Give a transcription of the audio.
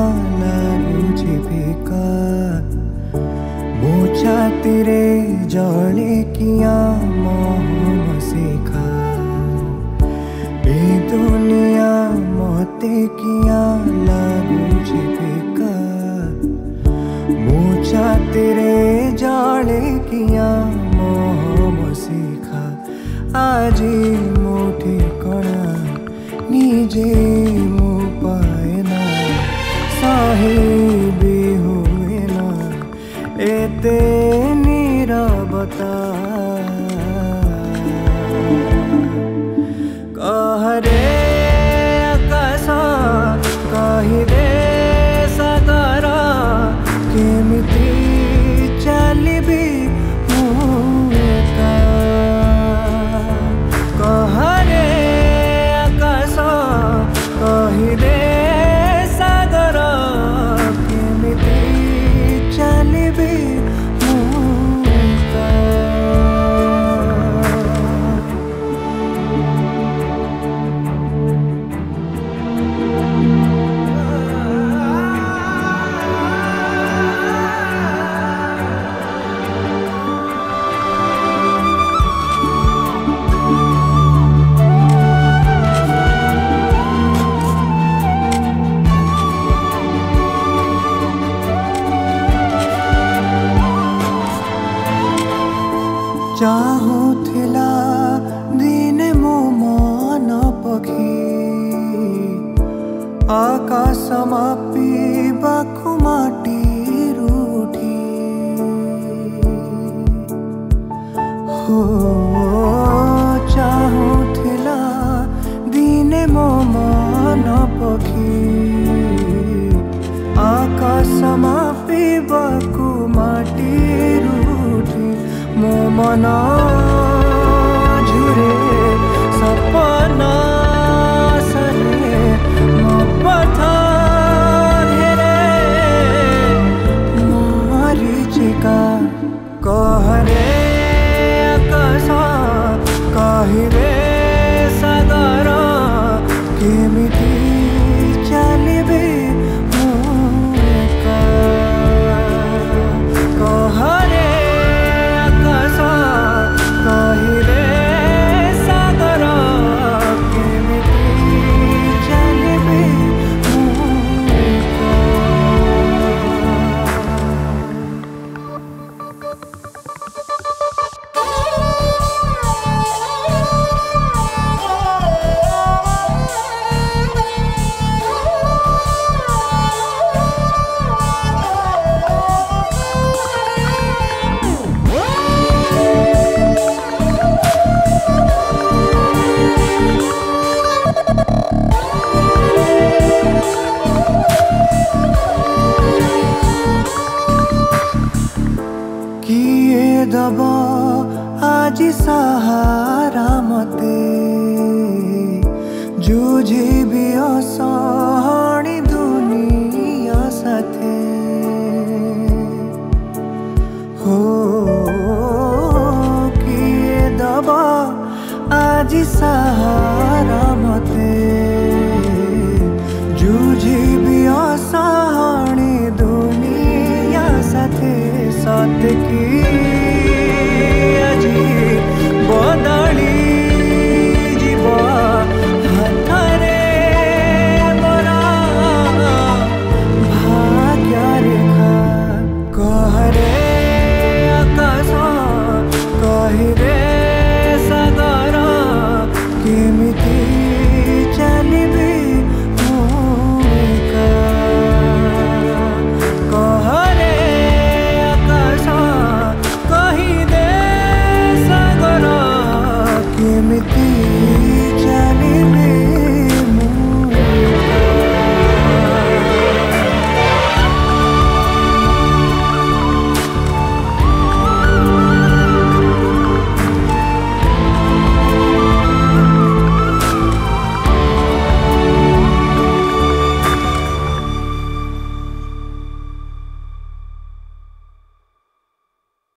ଲାଗୁଛି ଫିକା ମୋ ଛାତିରେ ଜଳେ କିଆ ମୋହନ ଶିଖା ଏ ଦୁନିଆ ମତେ କିଆ ଲାଗୁଛି ଫିକା ମୋ ଛାତିରେ ଜଳେ କିଆ ମୋହନ ଶିଖା আজি ମୋ ଠିକଣା ନିଜେ ମୁଁ ପାଏନା ସାହିବି ହୁଏନା ଏତେ ନୀରବତା କହରେ ଆକାଶ କହିଦେ ସାଗର କେମିତି ଚାଲିବି କହରେ ଆକାଶ କହିଦେ ସାଗର କେମିତି ଚାଲିବି ଚାହୁଁଥିଲା ଦିନେ ମୋ ମନ ପକ୍ଷୀ ଆକାଶ ମାପିବାକୁ ମାଟିରୁ ଉଠି ହୋ ଚାହୁଁଥିଲା ଦିନେ ମୋ ମନ ପକ୍ଷୀ ଆକାଶ ମାପିବାକୁ ମାଟିରୁ ଉଠି ମୋ ମନ ଝୁରେ ସପନ ସରେ ମୋ ପଥ ଧୀରେ ମରିଚିକା କହରେ ଆକାଶ କହିବେ ସାଗର କେମିତି ଚାଲିବେ କହରେ କହିଦେ ସାଗର କେମିତି ଚାଲିବି ଦବ ଆଜି ସାହାରା ମତେ ଯୁଝିବି ଅସହଣି ଦୁନିଆ ସାଥେ ହୋ କିଏ ଦବ ଆଜି ସାହାରା ମତେ ଯୁଝିବି ଅସହଣି ଦୁନିଆ ସାଥେ ସତେ କି